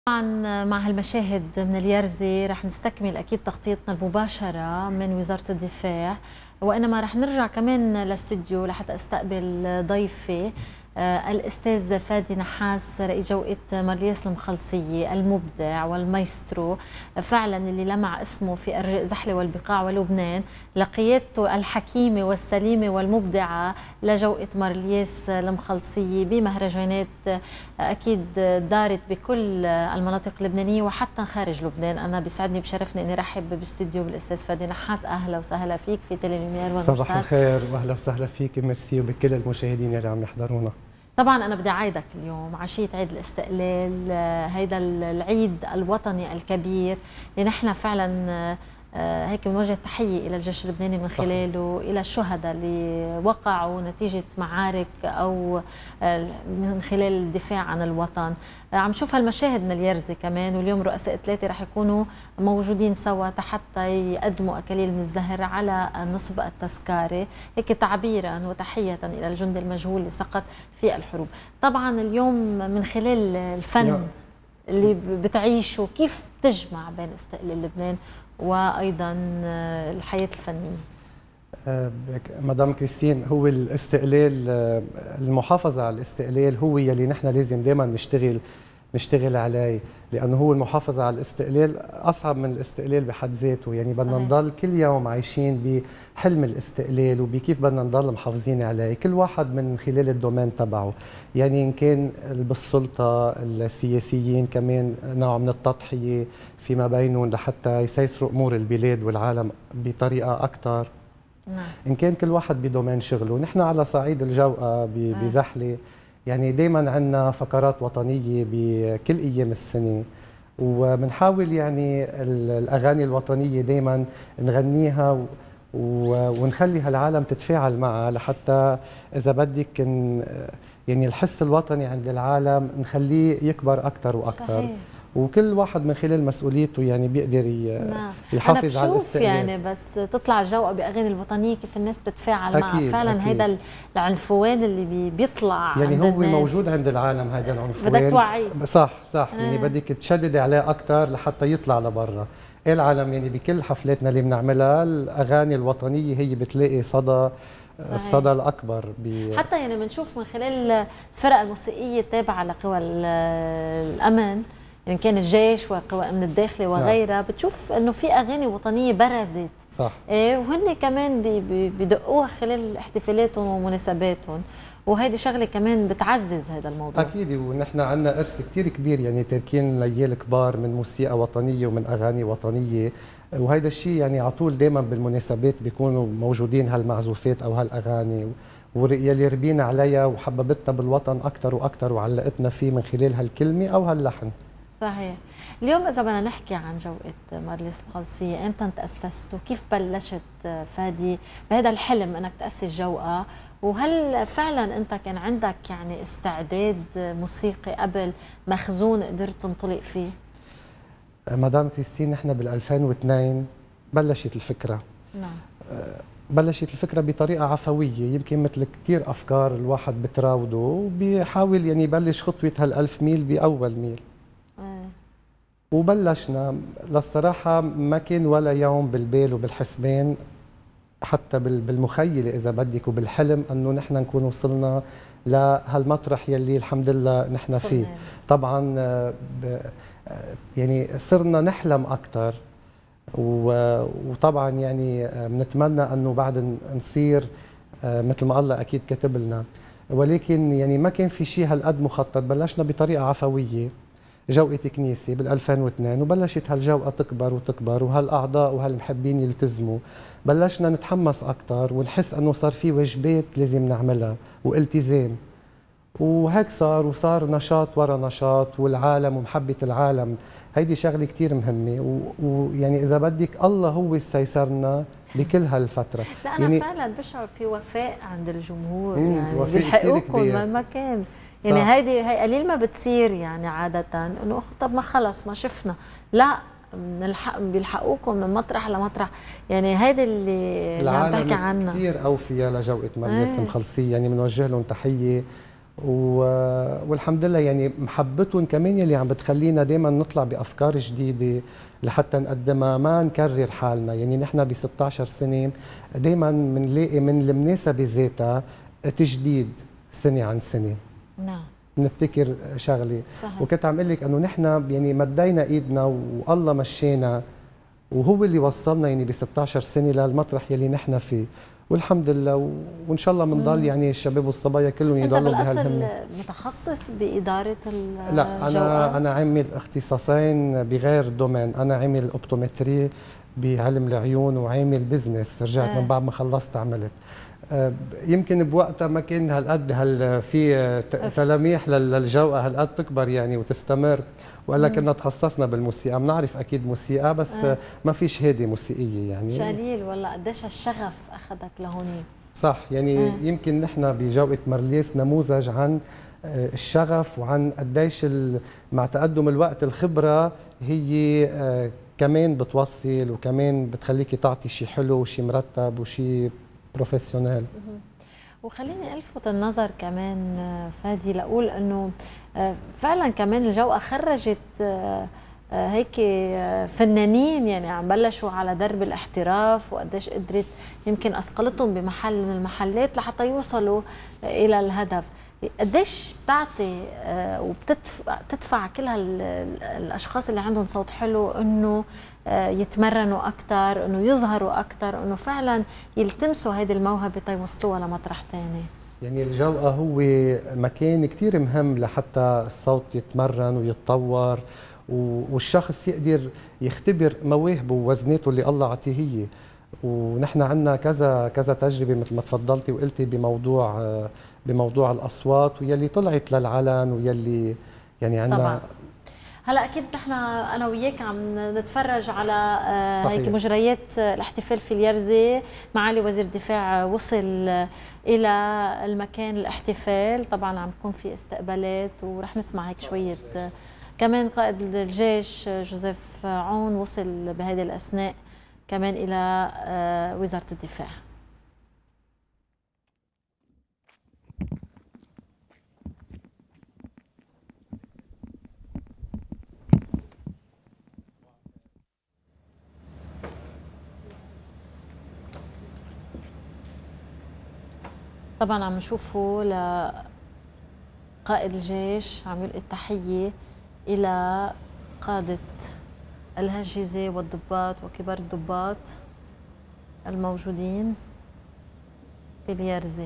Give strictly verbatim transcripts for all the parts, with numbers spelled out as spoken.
طبعا مع هالمشاهد من اليرزي رح نستكمل اكيد تغطيتنا المباشره من وزاره الدفاع، وانما رح نرجع كمان لاستوديو لحتى استقبل ضيفي آه الاستاذ فادي نحاس رئيس جوقة مارليس المخلصية المبدع والمايسترو فعلا اللي لمع اسمه في ارجاء زحله والبقاع ولبنان لقيادته الحكيمه والسليمه والمبدعه لجوقة مارليس المخلصية بمهرجانات اكيد دارت بكل المناطق اللبنانيه وحتى خارج لبنان. انا بيسعدني بشرفني اني رحب باستوديو بالاستاذ فادي نحاس. اهلا وسهلا فيك في تيلينومير. صباح الخير واهلا وسهلا فيك ميرسي وبكل المشاهدين اللي عم يحضرونا. طبعا انا بدي اعيدك اليوم عشيه عيد الاستقلال، هيدا العيد الوطني الكبير اللي نحن فعلا هيك بنوجه تحيه الى الجيش اللبناني من خلاله، الى الشهداء اللي وقعوا نتيجه معارك او من خلال الدفاع عن الوطن. عم شوف هالمشاهد من اليرزي كمان، واليوم رؤساء ثلاثه رح يكونوا موجودين سوا حتى يقدموا اكاليل من الزهر على نصب التذكاري، هيك تعبيرا وتحيه الى الجندي المجهول اللي سقط في الحروب. طبعا اليوم من خلال الفن اللي بتعيشه كيف تجمع بين استقلال لبنان وايضا الحياه الفنيه؟ مدام كريستين، هو الاستقلال، المحافظه على الاستقلال هو يلي نحن لازم دائما نشتغل نشتغل عليه، لانه هو المحافظه على الاستقلال اصعب من الاستقلال بحد ذاته، يعني بدنا نضل كل يوم عايشين بحلم الاستقلال وبكيف بدنا نضل محافظين عليه، كل واحد من خلال الدومين تبعه، يعني ان كان بالسلطه، السياسيين كمان نوع من التضحيه فيما بينهم لحتى يسيسروا امور البلاد والعالم بطريقه اكثر. نعم. ان كان كل واحد بدومين شغله، نحن على صعيد الجوقة بزحله يعني دائما عندنا فقرات وطنيه بكل ايام السنه، وبنحاول يعني الاغاني الوطنيه دائما نغنيها ونخلي هالعالم تتفاعل معها، لحتى اذا بدك يعني الحس الوطني عند العالم نخليه يكبر اكثر واكثر. صحيح. وكل واحد من خلال مسؤوليته يعني بيقدر يحافظ على الاستقلال. يعني بس تطلع الجوقة باغاني الوطنيه كيف الناس بتتفاعل معها، فعلا هيدا العنفوان اللي بيطلع يعني عند هو الناس. موجود عند العالم هيدا العنفوان، بدك توعيه. صح صح آه. يعني بدك تشددي عليه اكثر لحتى يطلع لبرا العالم. يعني بكل حفلاتنا اللي بنعملها الاغاني الوطنيه هي بتلاقي صدى، صحيح. الصدى الاكبر حتى يعني بنشوف من خلال الفرق الموسيقيه التابعه لقوى الامن، يعني كان الجيش وقوى امن الداخلي وغيرها. نعم. بتشوف انه في اغاني وطنيه برزت. صح. ايه وهن كمان بدقوها خلال احتفالاتهم ومناسباتهم، وهيدي شغله كمان بتعزز هذا الموضوع. اكيد، ونحن عندنا ارث كثير كبير، يعني تاركين ليال كبار من موسيقى وطنيه ومن اغاني وطنيه، وهيدا الشيء يعني على طول دائما بالمناسبات بيكونوا موجودين هالمعزوفات او هالاغاني، واللي ربينا عليها وحببتنا بالوطن اكثر واكثر وعلقتنا فيه من خلال هالكلمه او هاللحن. صحيح. اليوم إذا بدنا نحكي عن جوقة مارليس المخلصية، إمتى تأسستوا؟ كيف بلشت فادي بهذا الحلم إنك تأسس جوقة؟ وهل فعلا أنت كان عندك يعني استعداد موسيقي قبل مخزون قدرت تنطلق فيه؟ مدام كريستين، نحن بال ألفين واثنين بلشت الفكرة. نعم. بلشت الفكرة بطريقة عفوية، يمكن مثل كثير أفكار الواحد بتراوده وبيحاول يعني يبلش خطوة هالألف ميل بأول ميل. وبلشنا، للصراحة ما كان ولا يوم بالبال وبالحسبان حتى بالمخيلة إذا بدك وبالحلم أنه نحن نكون وصلنا لهالمطرح يلي الحمد لله نحن فيه. طبعا يعني صرنا نحلم أكثر، وطبعا يعني بنتمنى أنه بعد نصير مثل ما الله أكيد كاتب لنا، ولكن يعني ما كان في شيء هالقد مخطط. بلشنا بطريقة عفوية، جوقة كنيسة بال ألفين واثنين، وبلشت هالجوقة تكبر وتكبر وهالأعضاء وهالمحبين يلتزموا. بلشنا نتحمس أكثر ونحس أنه صار في واجبات لازم نعملها والتزام، وهيك صار وصار نشاط ورا نشاط، والعالم ومحبة العالم هيدي شغلة كثير مهمة، ويعني إذا بدك الله هو سيسرنا بكل هالفترة. لا أنا يعني فعلا بشعر في وفاء عند الجمهور، يعني بيلحقوكم ما كان يعني صح. هيدي هي قليل ما بتصير يعني عادة انه طب ما خلص ما شفنا، لا بنلحق بيلحقوكم من مطرح لمطرح، يعني هيدي اللي عم تحكي عنها. كثير اوفياء لجوقة مارليس المخلصية، يعني بنوجه لهم تحية والحمد لله يعني محبتهم كمان يلي عم بتخلينا دائما نطلع بافكار جديده لحتى نقدمها، ما نكرر حالنا. يعني نحن ب ستة عشر سنه دائما بنلاقي من المناسبه ذاتها تجديد سنه عن سنه. نعم بنبتكر شغله. صحيح. وكنت عم اقول لك انه نحن يعني مدينا ايدنا والله مشينا، وهو اللي وصلنا يعني ب ستة عشر سنه للمطرح يلي نحن فيه، والحمد لله. وان شاء الله بنضل يعني الشباب والصبايا كلهم يضلوا بهالهمه. انت بالاصل متخصص باداره الجوقة؟ لا انا انا عامل اختصاصين بغير دومين، انا عامل اوبتومتري بعلم العيون وعامل بزنس، رجعت آه. من بعد ما خلصت عملت. يمكن بوقتها ما كان هالقد هال في تلاميح للجوقة هالقد تكبر يعني وتستمر، وإلا كنا تخصصنا بالموسيقى. بنعرف أكيد موسيقى بس آه. ما في شهادة موسيقية يعني. جليل والله. قديش هالشغف أخذك لهونيك؟ صح يعني آه. يمكن نحن بجوقة مرليس نموذج عن الشغف وعن قديش مع تقدم الوقت الخبرة هي كمان بتوصل وكمان بتخليكي تعطي شيء حلو وشيء مرتب وشيء بروفيسيونيل. وخليني الفت النظر كمان فادي لاقول انه فعلا كمان الجوقة خرجت هيك فنانين يعني عم بلشوا على درب الاحتراف، وقديش قدرت يمكن اثقلتهم بمحل من المحلات لحتى يوصلوا الى الهدف. قديش بتعطي وبتدفع كل هالاشخاص اللي عندهم صوت حلو انه يتمرنوا اكثر، انه يظهروا اكثر، انه فعلا يلتمسوا هذه الموهبه تيوصلوها لمطرح ثاني. يعني الجوقة هو مكان كثير مهم لحتى الصوت يتمرن ويتطور، والشخص يقدر يختبر مواهبه ووزناته اللي الله عطيه هي. ونحن عندنا كذا كذا تجربه مثل ما تفضلتي وقلتي بموضوع بموضوع الاصوات ويلي طلعت للعلن ويلي يعني عندنا. طبعا هلا اكيد نحن انا وياك عم نتفرج على صحيح. هيك مجريات الاحتفال في اليرزه. معالي وزير الدفاع وصل الى المكان الاحتفال، طبعا عم يكون في استقبالات ورح نسمع هيك شويه. كمان قائد الجيش جوزيف عون وصل بهذه الاثناء كمان الى وزاره الدفاع. طبعا عم نشوفه لقائد الجيش عم يلقي التحيه الى قاده الهجزه والضباط وكبار الضباط الموجودين في اليرزه.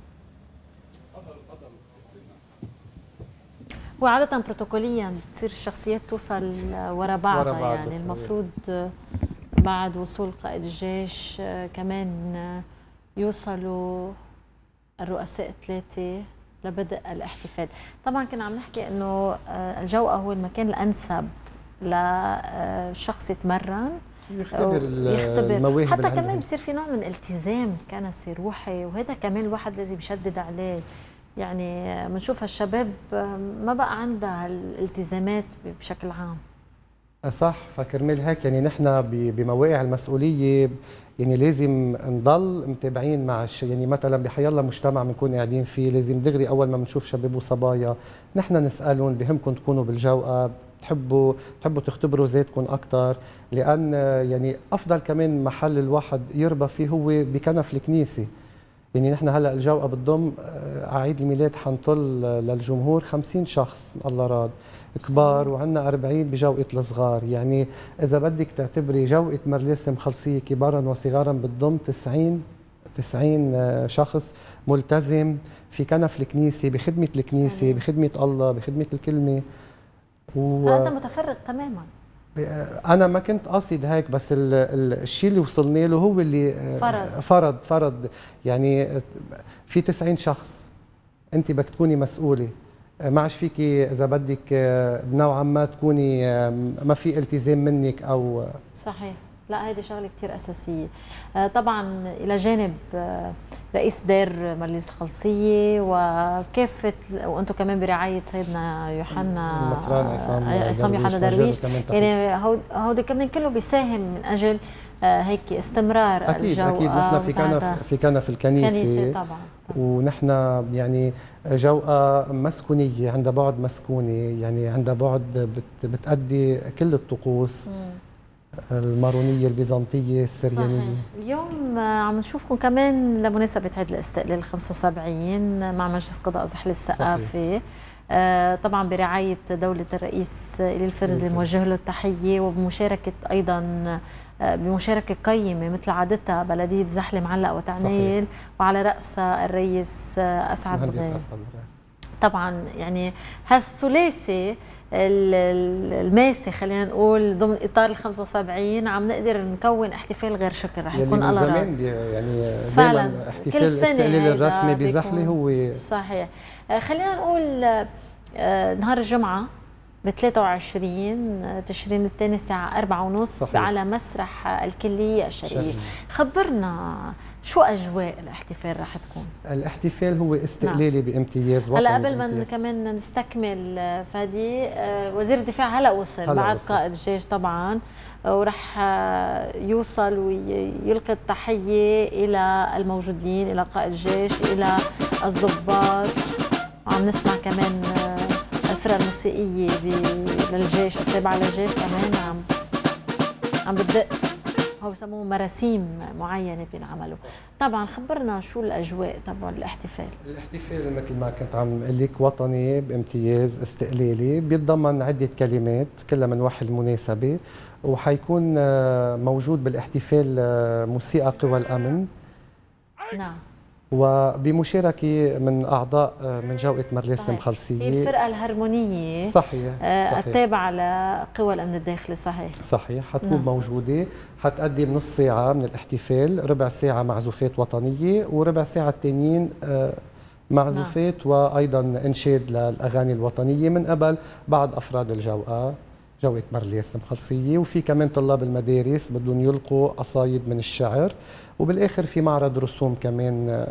وعادة بروتوكوليا بتصير الشخصيات توصل ورا بعضها، بعض يعني المفروض بعد وصول قائد الجيش كمان يوصلوا الرؤساء الثلاثة لبدء الاحتفال. طبعا كنا عم نحكي انه الجوقة هو المكان الانسب لشخص يتمرن يختبر, يختبر المواهب، حتى كمان بصير في نوع من التزام كنسي روحي، وهذا كمان الواحد لازم يشدد عليه. يعني بنشوف هالشباب ما بقى عندها الالتزامات بشكل عام. صح، فكرمال هيك يعني نحن بمواقع المسؤوليه يعني لازم نضل متابعين مع الشيء. يعني مثلا بحيالله مجتمع بنكون قاعدين فيه لازم دغري اول ما بنشوف شباب وصبايا نحن نسالهم بهمكم تكونوا بالجوقة، بتحبوا بتحبوا تختبروا ذاتكم اكثر، لان يعني افضل كمان محل الواحد يربى فيه هو بكنف الكنيسه. يعني نحن هلا الجوقة بتضم على عيد الميلاد حنطل للجمهور خمسين شخص الله راد كبار، وعندنا أربعين بجوقة الصغار. يعني إذا بدك تعتبري جوقة مرليس مخلصية كبارا وصغارا بتضم تسعين تسعين شخص ملتزم في كنف الكنيسة بخدمة الكنيسة بخدمة الله بخدمة الكلمة. و... أنت متفرغ تماما. أنا ما كنت قاصد هيك، بس ال ال الشيء اللي وصلنا له هو اللي فرض فرض فرض يعني في تسعين شخص أنت بدك تكوني مسؤولة، ما عادش فيكي إذا بدك نوعا ما تكوني ما في التزام منك أو صحيح. لا هيدي شغله كثير اساسيه. آه طبعا الى جانب آه رئيس دير مرليز الخلصيه وكافه، وانتم كمان برعايه سيدنا يوحنا المطران عصام عصام يوحنا درويش، يعني هودي كمان كله بيساهم من اجل آه هيك استمرار أكيد الجو. اكيد نحن في كنا في كنا في الكنيسه كنيسة طبعا, طبعا. ونحن يعني جوقة مسكونيه، عندها بعد مسكوني، يعني عندها بعد بت بتأدي كل الطقوس م. المارونيه البيزنطيه السريانيه. صحيح. اليوم عم نشوفكم كمان لمناسبه عيد الاستقلال خمسة وسبعين مع مجلس قضاء زحل الثقافي، آه طبعا برعايه دوله الرئيس إلي الفرزلي اللي موجه له التحيه، وبمشاركه ايضا بمشاركه قيمه مثل عادتها بلديه زحله معلق وتعنيل، وعلى راسها الرئيس اسعد زغير. طبعا يعني هالثلاثي الماسي خلينا نقول ضمن اطار ال خمسة وسبعين عم نقدر نكون احتفال غير شكل رح يكون الله راضي. زمان يعني دائما احتفال الاستقلال الرسمي بزحله هو صحيح. خلينا نقول نهار الجمعه ب ثلاثة وعشرين تشرين الثاني الساعه أربعة وثلاثين على مسرح الكليه الشرقيه. خبرنا شو اجواء الاحتفال رح تكون؟ الاحتفال هو استقلالي نعم. بامتياز وطني. هلا قبل ما كمان نستكمل فادي، وزير الدفاع هلا وصل هلأ بعد وصل. قائد الجيش طبعا، ورح يوصل ويلقي التحيه الى الموجودين، الى قائد الجيش، الى الضباط. وعم نسمع كمان الفرقه الموسيقيه للجيش التابعه للجيش كمان عم عم بتدق، هو بسموه مراسيم معينه بينعملوا. طبعا خبرنا شو الاجواء تبع الاحتفال. الاحتفال مثل ما كنت عم اقول لك وطني بامتياز استقلالي، بيتضمن عده كلمات كلها من وحي المناسبه، وحيكون موجود بالاحتفال موسيقى قوى الامن. نعم. وبمشاركه من اعضاء من جوقه مرليس مخلصيه. هي الفرقه الهرمونيه صحيح, صحيح. التابعه لقوى الامن الداخلي. صحيح صحيح. حتكون نعم. موجوده، حتأدي بنص ساعه من الاحتفال، ربع ساعه معزوفات وطنيه، وربع ساعه الثانيين معزوفات نعم. وايضا انشاد للاغاني الوطنيه من قبل بعض افراد الجوقه جوقه مرليس المخلصيه. وفي كمان طلاب المدارس بدهم يلقوا قصايد من الشعر، وبالاخر في معرض رسوم كمان،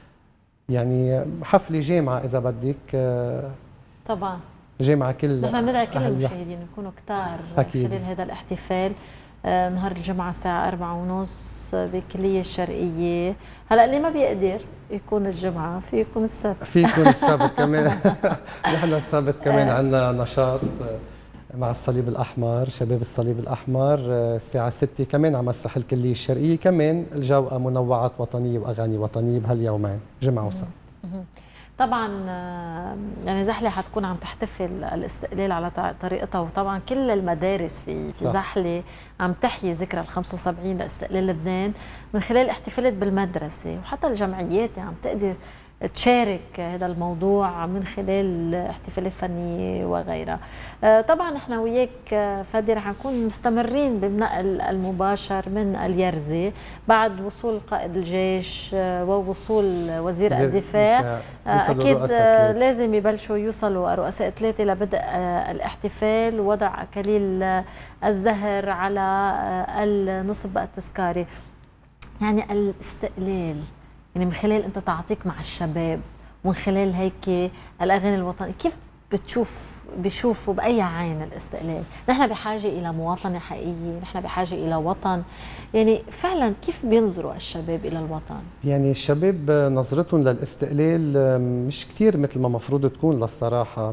يعني حفله جامعه اذا بدك. طبعا جامعه كل نحن بندعي كل المشاهدين يكونوا كتار خلال هذا الاحتفال. آه نهار الجمعه الساعه أربعة وثلاثين بالكليه الشرقيه. هلا اللي ما بيقدر يكون الجمعه في يكون السبت، في يكون السبت كمان. نحن السبت كمان عندنا نشاط مع الصليب الأحمر، شباب الصليب الأحمر الساعة ستة كمان على مسرح الكلية الشرقية. كمان الجوقة منوعات وطنية وأغاني وطنية بهاليومين جمعة وسبت. طبعا يعني زحلة حتكون عم تحتفل الاستقلال على طريقتها، وطبعا كل المدارس في في زحلة عم تحيي ذكرى ال خمسة وسبعين لاستقلال لبنان من خلال احتفالات بالمدرسة، وحتى الجمعيات عم تقدر تشارك هذا الموضوع من خلال احتفالات فنيه وغيرها. طبعا احنا وياك فادي رح نكون مستمرين بالنقل المباشر من اليرزه بعد وصول قائد الجيش ووصول وزير الدفاع. اكيد لازم يبلشوا يوصلوا رؤساء ثلاثه لبدء الاحتفال، ووضع اكاليل الزهر على النصب التذكاري. يعني الاستقلال يعني من خلال انت تعاطيك مع الشباب ومن خلال هيك الاغاني الوطنيه، كيف بتشوف بشوفوا باي عين الاستقلال؟ نحن بحاجه الى مواطنه حقيقيه، نحن بحاجه الى وطن. يعني فعلا كيف بينظروا الشباب الى الوطن؟ يعني الشباب نظرتهم للاستقلال مش كثير مثل ما مفروض تكون للصراحه،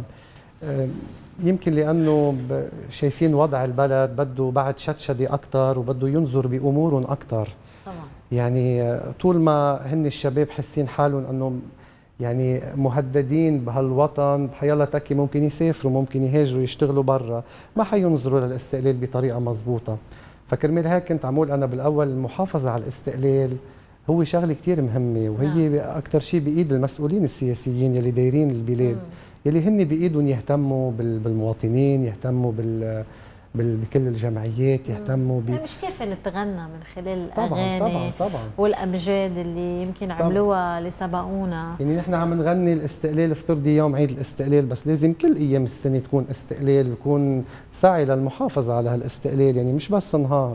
يمكن لانه شايفين وضع البلد بده بعد شدشده اكثر وبده ينظر بامورهم اكثر. طبعا يعني طول ما هن الشباب حاسين حالهم انه يعني مهددين بهالوطن، بحيالله تكي ممكن يسافروا، ممكن يهاجروا يشتغلوا برا، ما حينظروا للاستقلال بطريقه مضبوطه. فكرمال هيك كنت عمول انا بالاول المحافظه على الاستقلال هو شغله كثير مهمه، وهي نعم. اكثر شيء بايد المسؤولين السياسيين يلي دايرين البلاد، مم. يلي هن بايدهم يهتموا بالمواطنين، يهتموا بال بكل الجمعيات، يهتموا ب مش كيف نتغنى من خلال الاغاني طبعا طبعا طبعا والامجاد اللي يمكن عملوها اللي سبقونا. يعني نحن عم نغني الاستقلال، افترضي يوم عيد الاستقلال، بس لازم كل ايام السنه تكون استقلال، ويكون سعي للمحافظه على هالاستقلال، يعني مش بس نهار.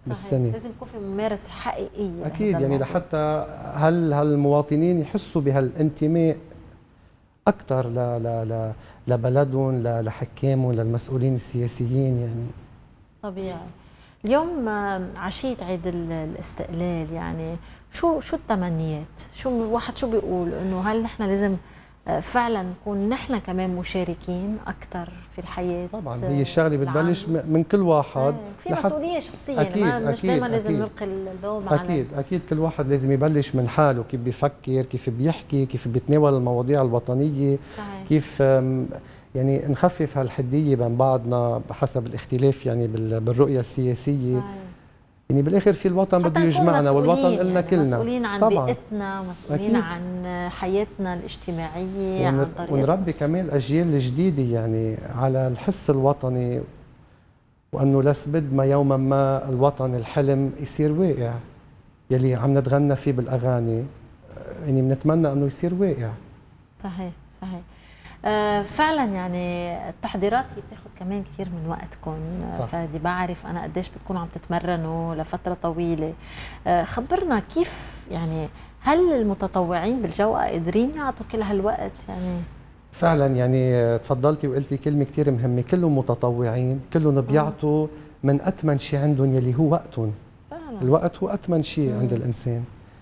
بالسنه. لازم يكون في ممارسه حقيقيه. اكيد يعني لحتى هل هالمواطنين يحسوا بهالانتماء اكثر ل ل ل لبلدهم، لحكامهم، للمسؤولين السياسيين يعني. طبيعي. اليوم عشية عيد الاستقلال، يعني شو شو التمنيات؟ شو الواحد شو بيقول انه هل نحن لازم فعلا نكون نحن كمان مشاركين اكثر في الحياه؟ طبعا هي الشغله بتبلش من كل واحد. في مسؤوليه شخصيه، أكيد يعني مش دائما لازم أكيد نلقي اللوم على. اكيد اكيد كل واحد لازم يبلش من حاله، كيف بيفكر، كيف بيحكي، كيف بيتناول المواضيع الوطنيه. صحيح. كيف يعني نخفف هالحديه بين بعضنا بحسب الاختلاف يعني بالرؤيه السياسيه. صحيح. يعني بالاخر في الوطن بده يجمعنا، والوطن لنا يعني كلنا. مسؤولين عن طبعا بيئتنا، مسؤولين أكيد. عن حياتنا الاجتماعيه، ون... عن طريقة ونربي كمان الاجيال الجديده يعني على الحس الوطني، وانه لسبد ما يوما ما الوطن الحلم يصير واقع يلي عم نتغنى فيه بالاغاني، يعني بنتمنى انه يصير واقع. صحيح صحيح. آه فعلا يعني التحضيرات هي بتاخذ كمان كثير من وقتكم. فدي بعرف انا قديش بتكونوا عم تتمرنوا لفتره طويله. آه خبرنا كيف، يعني هل المتطوعين بالجوقة قادرين يعطوا كل هالوقت؟ يعني فعلا يعني تفضلتي وقلتي كلمه كثير مهمه، كلهم متطوعين، كلهم بيعطوا من اثمن شيء عندهم يلي هو وقتهم. فعلا الوقت هو اثمن شيء عند الانسان.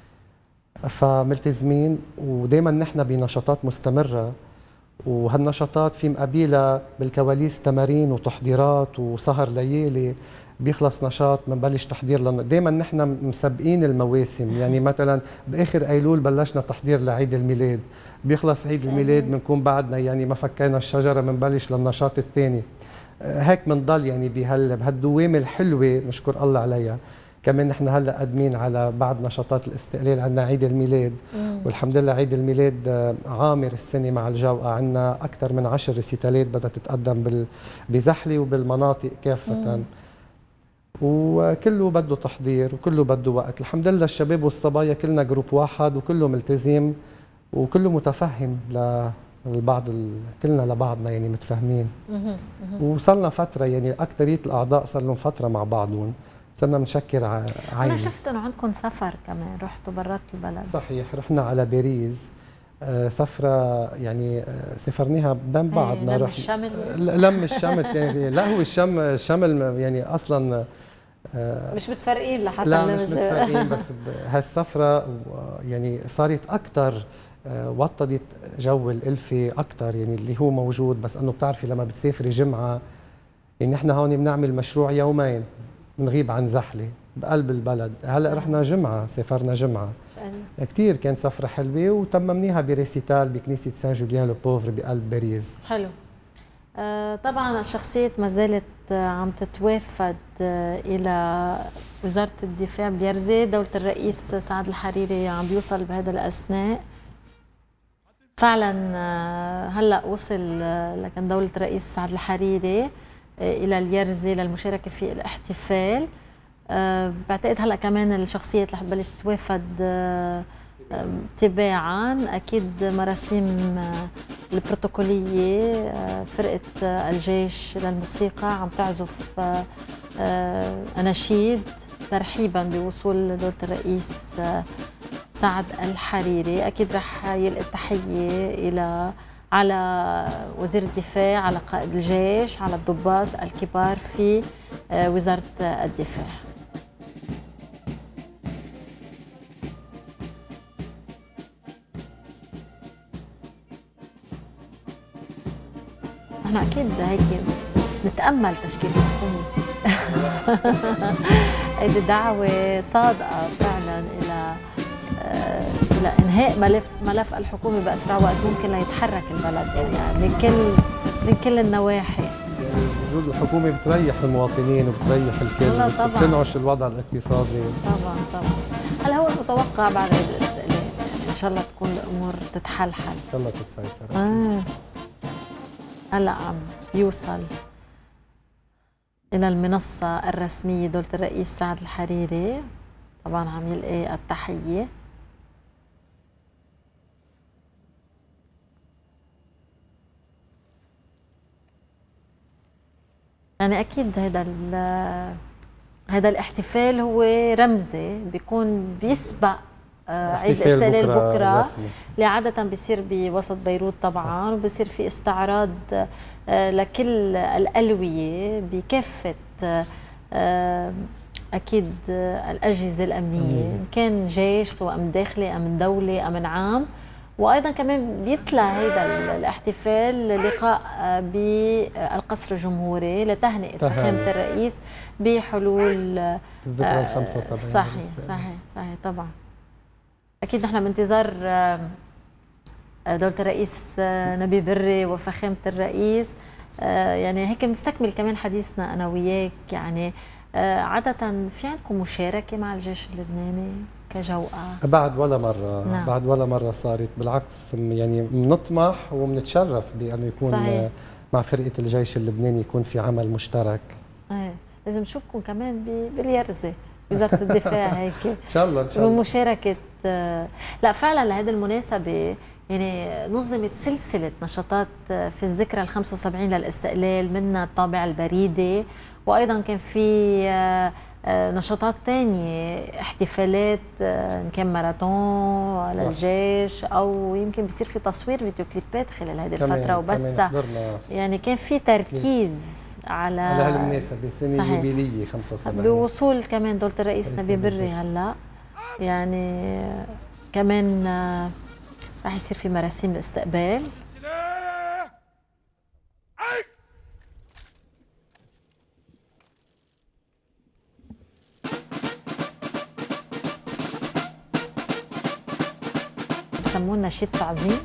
فملتزمين، ودائما نحن بنشاطات مستمره، وهالنشاطات في مقابلها بالكواليس تمارين وتحضيرات وسهر ليالي. بيخلص نشاط بنبلش تحضير لنا، دائما نحن مسبقين المواسم. يعني مثلا باخر ايلول بلشنا تحضير لعيد الميلاد، بيخلص عيد الميلاد بنكون بعدنا يعني ما فكينا الشجره بنبلش للنشاط الثاني. هيك بنضل يعني بهال بهالدوامه الحلوه نشكر الله عليها. كمان نحن هلا قادمين على بعد نشاطات الاستقلال، عندنا عيد الميلاد. مم. والحمد لله عيد الميلاد عامر السنه مع الجوقة، عندنا اكثر من عشر ريسيتالات بدها تتقدم بزحله وبالمناطق كافه. مم. وكله بده تحضير وكله بده وقت. الحمد لله الشباب والصبايا كلنا جروب واحد، وكله ملتزم وكله متفهم للبعض، كلنا لبعضنا يعني متفاهمين. وصلنا فتره يعني اكثريه الاعضاء صار لهم فتره مع بعضهم، صرنا بنشكر عائله. انا شفت انه عندكم سفر كمان، رحتوا برات البلد. صحيح، رحنا على باريس. آه سفرة يعني آه سافرناها بين بعضنا. لم الشمل لم الشمل يعني لا هو الشم الشمل يعني اصلا آه مش متفرقين لحتى. لا مش متفرقين، بس هالسفرة يعني صارت اكثر، آه وطدت جو الالفه اكثر يعني اللي هو موجود. بس انه بتعرفي لما بتسافري جمعه، يعني نحن هون بنعمل مشروع يومين بنغيب عن زحله بقلب البلد. هلا رحنا جمعه، سافرنا جمعه كثير، كانت سفره حلوه وتممناها بريسيتال بكنيسه سان جوليان لو بوفر بقلب باريس. حلو. آه طبعا الشخصيات ما زالت عم تتوافد آه الى وزاره الدفاع بليرزي. دوله الرئيس سعد الحريري عم بيوصل بهذا الاثناء. فعلا آه هلا وصل آه لكن دوله الرئيس سعد الحريري آه الى اليرزي للمشاركه في الاحتفال. أه بعتقد هلا كمان الشخصيات رح تبلش تتوافد أه تباعا. اكيد مراسيم أه البروتوكوليه. أه فرقه أه الجيش للموسيقى عم تعزف أه أه اناشيد ترحيبا بوصول دوله الرئيس أه سعد الحريري. اكيد رح يلقي التحيه الى على وزير الدفاع، على قائد الجيش، على الضباط الكبار في أه وزاره الدفاع. نحن اكيد هيك نتامل تشكيل حكومي. هيدي دعوه صادقه فعلا الى الى انهاء ملف ملف الحكومه باسرع وقت ممكن ليتحرك البلد يعني من كل من كل النواحي. يعني وجود الحكومه بتريح المواطنين وبتريح الكل وبتنعش الوضع الاقتصادي. طبعا طبعا. هل هو المتوقع بعد عيد الاستقلال يعني ان شاء الله تكون الامور تتحلحل؟ ان شاء الله تتسيسر. آه. هلا عم يوصل إلى المنصة الرسمية دولة الرئيس سعد الحريري، طبعا عم يلقي التحية. يعني أكيد هيدا هذا الاحتفال هو رمزي، بيكون بيسبق عيد احتفال الاستقلال بكرة بكره رسمي. اللي عاده بيصير بوسط بيروت طبعا، وبصير في استعراض آه، لكل الالويه بكافه آه، اكيد آه، الاجهزه الامنيه، ان كان جيش، قوى امن داخلي، امن دولي، امن عام. وايضا كمان بيتلى هذا الاحتفال لقاء آه، بالقصر الجمهوري لتهنئه فخامه الرئيس بحلول الذكرى ال خمسة وسبعين. صحيح صحيح صحيح طبعا. اكيد نحن بانتظار آه، دولة الرئيس آه، نبي بري وفخامة الرئيس. آه، يعني هيك بنستكمل كمان حديثنا انا وياك. يعني آه، عادة في عندكم مشاركة مع الجيش اللبناني كجوقة؟ بعد ولا مرة. نعم. بعد ولا مرة صارت، بالعكس يعني بنطمح وبنتشرف بأنه يكون صحيح. مع فرقة الجيش اللبناني يكون في عمل مشترك. ايه لازم نشوفكم كمان باليرزة وزارة الدفاع هيك ان شاء الله ان شاء الله بمشاركة. لا فعلا لهذه المناسبة يعني نظمت سلسلة نشاطات في الذكرى ال خمسة وسبعين للاستقلال، منها الطابع البريدي، وايضا كان في نشاطات ثانية، احتفالات ان كان ماراثون للجيش، او يمكن بيصير في تصوير فيديو كليبات خلال هذه الفترة. وبس يعني كان في تركيز على على هالمناسبة سنة يوبيلية خمسة وسبعين، بوصول كمان دولة الرئيس نبي بري هلا. يعني كمان راح يصير في مراسيم الاستقبال. بسموه نشيد تعظيم.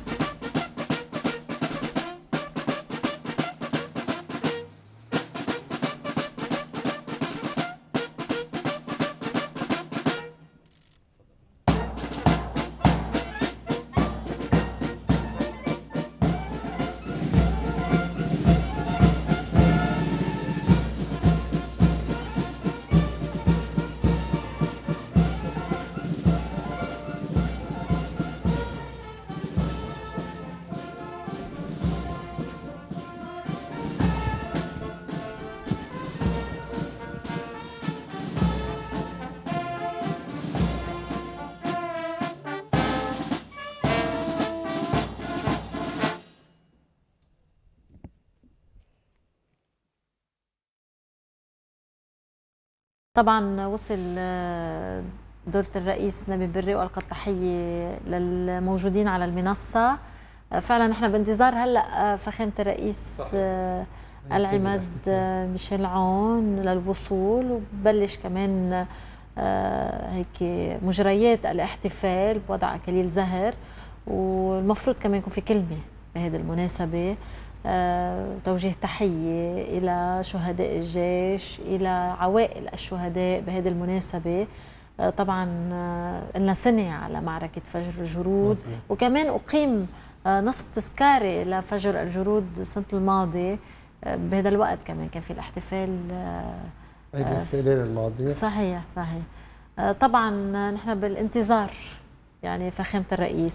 طبعا وصل دولة الرئيس نبي بري والقى التحية للموجودين على المنصة. فعلا نحن بانتظار هلا فخامة الرئيس العماد ميشيل عون للوصول، وببلش كمان هيك مجريات الاحتفال بوضع اكاليل زهر. والمفروض كمان يكون في كلمة بهذه المناسبة، أه، توجيه تحية إلى شهداء الجيش، إلى عوائل الشهداء بهذه المناسبة. أه، طبعا أه، لنا سنة على معركة فجر الجرود، وكمان أقيم أه، نصب تذكاري لفجر الجرود السنة الماضية. أه، بهذا الوقت كمان كان في الاحتفال عيد الاستقلال الماضي. صحيح صحيح. أه، طبعا نحن بالانتظار يعني فخامة الرئيس.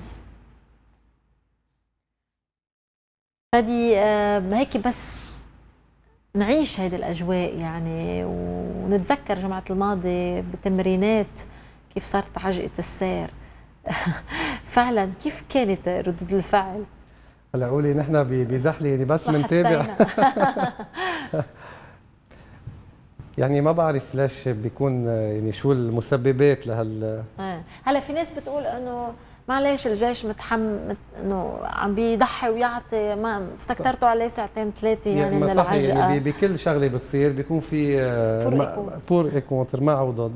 بدي هيك بس نعيش هيدي الأجواء يعني، ونتذكر جمعة الماضي بتمرينات كيف صارت عجقة السير. فعلا كيف كانت ردود الفعل؟ هلا قولي نحن بزحلة يعني بس بنتابع. يعني ما بعرف ليش بيكون يعني شو المسببات لهال. هلا في ناس بتقول انه معلش الجيش متحم انه عم بيضحي ويعطي، ما استكترتوا عليه ساعتين ثلاثه يعني, يعني من العجقه. يعني بكل شغله بتصير بيكون في بور ايكونتر مع وضد،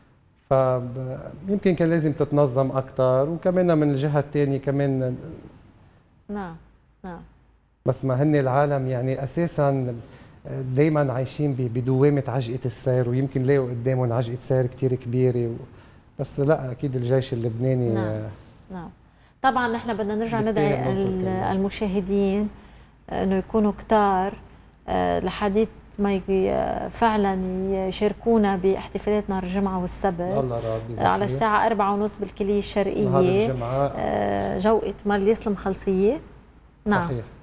فيمكن كان لازم تتنظم اكثر، وكمان من الجهه الثانيه كمان. نعم نعم. بس ما هن العالم يعني اساسا دائما عايشين بدوامه عجقه السير، ويمكن لاقوا قدامهم عجقه سير كثير كبيره، بس لا اكيد الجيش اللبناني. نعم نعم. طبعا نحن بدنا نرجع ندعي المشاهدين انه يكونوا كتار لحديث ما فعلا يشاركونا باحتفالات نهار الجمعه والسبت الله على الساعه أربعة ونص بالكليه الشرقيه، نهار الجمعه جوقه مرليس المخلصيه. نعم صحيح.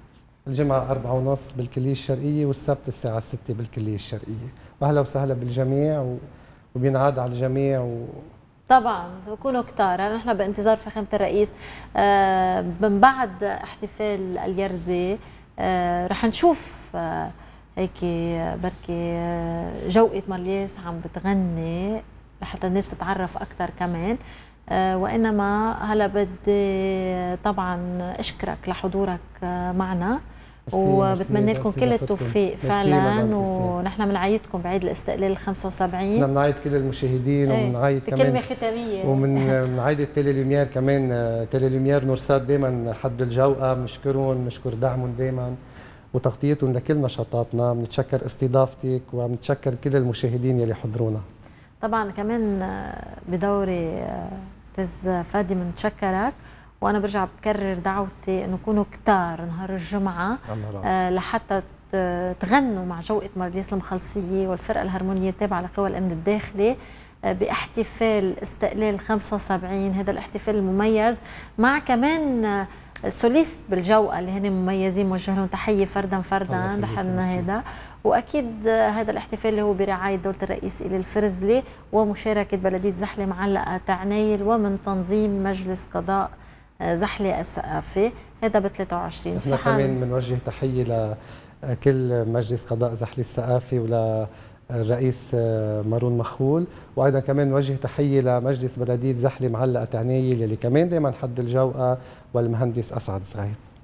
الجمعة أربعة ونص بالكلية الشرقية، والسبت الساعة ستة بالكلية الشرقية. وأهلا وسهلا بالجميع، وبينعاد على الجميع و... طبعا بكونوا كتار. نحن بانتظار فخامة الرئيس. آه من بعد احتفال اليرزة آه رح نشوف آه هيك بركي جوقة مارليس عم بتغني لحتى الناس تتعرف أكثر كمان. آه وإنما هلا بدي طبعا أشكرك لحضورك معنا، وبتمنى لكم كل التوفيق فعلا، ونحن بنعيدكم بعيد الاستقلال ال خمسة وسبعين. نحن بنعيد كل المشاهدين وبنعيد كمان كلمة ختامية، وبنعيد التيلي لوميير كمان. تيلي لوميير نورسات دائما حد الجوقة، بنشكرهم، بنشكر دعمهم دائما وتغطيتهم لكل نشاطاتنا. بنتشكر استضافتك وبنتشكر كل المشاهدين يلي حضرونا. طبعا كمان بدوري استاذ فادي بنتشكرك، وانا برجع بكرر دعوتي انه كونوا كتار نهار الجمعه آه لحتى تغنوا مع جوقة مارليس المخلصيه والفرقه الهرمونيه التابعه لقوى الامن الداخلي آه باحتفال استقلال خمسة وسبعين. هذا الاحتفال المميز مع كمان آه سوليست بالجوقة اللي هن مميزين، موجه لهم تحيه فردا فردا لحنا هذا. واكيد هذا الاحتفال اللي هو برعايه دوله الرئيس إلي الفرزلي ومشاركه بلديه زحله معلقه تعنايل ومن تنظيم مجلس قضاء زحله الثقافي، هذا ب ثلاثة وعشرين. نحن كمان بنوجه تحيه لكل مجلس قضاء زحله الثقافي وللرئيس مارون مخول، وايضا كمان نوجه تحيه لمجلس بلديه زحله معلقه تعنايل اللي كمان دائما حد الجوقه، والمهندس اسعد صغير.